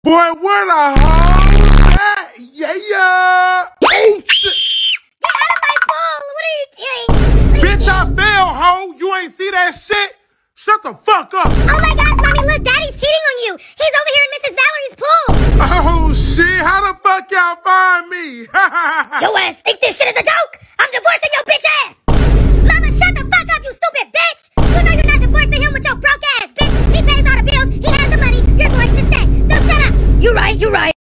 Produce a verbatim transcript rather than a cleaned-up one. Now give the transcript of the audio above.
Boy, where the hoes at? Yeah, yeah. Oh, shit. Get out of my pool. What are you doing? Bitch, I feel, hoe. You ain't see that shit? Shut the fuck up. Oh my gosh, mommy, look, daddy's cheating on you. He's over here in Missus Valerie's pool. Oh, shit. How the fuck y'all find me? Your ass think this shit is a joke? I'm divorcing your bitch ass.